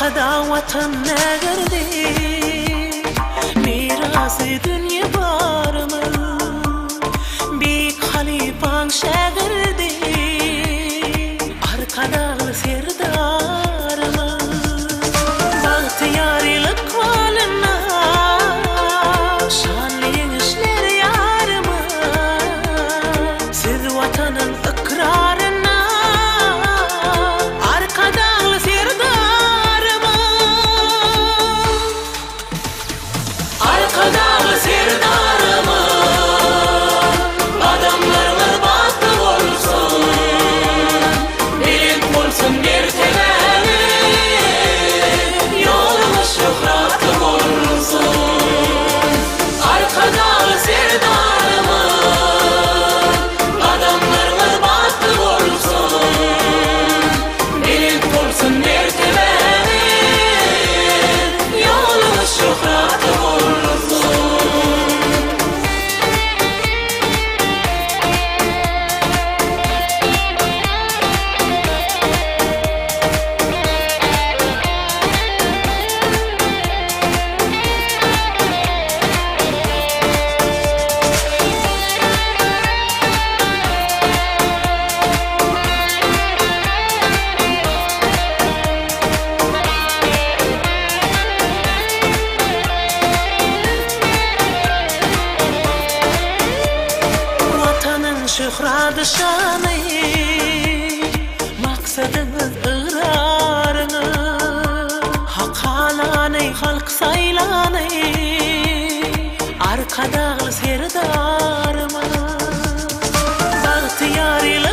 Arkada vatan negerdi, mirası dünya var mı? Bir halifan şehirdi, arkada serdar mı? Bahtiyarlık valına, şanlı işler yar mı? Siz vatanın ikrarına, arkada serdar mı? Arkada serdar mı? Adamlarımız bahtı olsun, bilinç olsun bir temeli, yolumuz şöhratı olsun. Arkada serdar mı? Adamlarımız bahtı olsun, bilinç olsun bir temeli, yolumuz şöhratı olsun. Şöhrat şanı, maksadımız ıgrarını, hak halanı, halk saylanı, arkada serdar mı? Bahtiyarlık